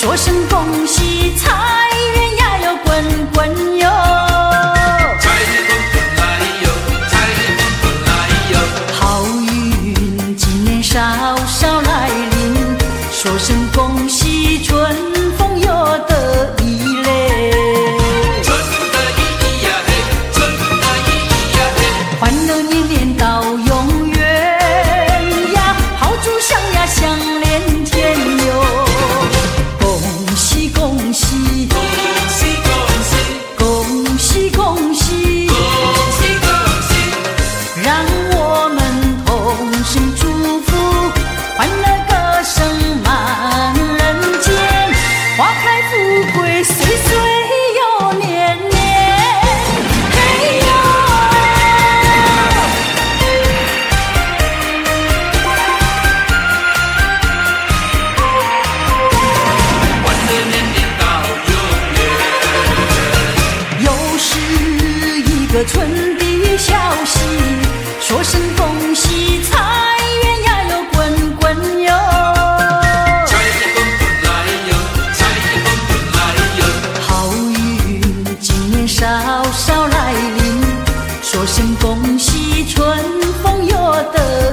说声恭喜，财源呀哟滚滚哟。 财源滚滚来哟，财源滚滚来哟。 好运今年稍稍来临，说声恭喜，春风又得意嘞。 春风得意呀嘿，春风得意呀嘿。 欢乐年年到永远呀，炮竹响呀响连天哟。恭喜恭喜， 恭喜恭喜， 恭喜恭喜， 恭喜恭喜， 让我们同声祝福，欢乐歌声满人间，花开富贵岁岁又年年。嘿哟！ 欢乐年年到永远。 又是一个春的消息，说声恭喜，财源呀哟滚滚哟。 财源滚滚来哟，财源滚滚来哟。 好运今年稍稍来临，说声恭喜，春风又得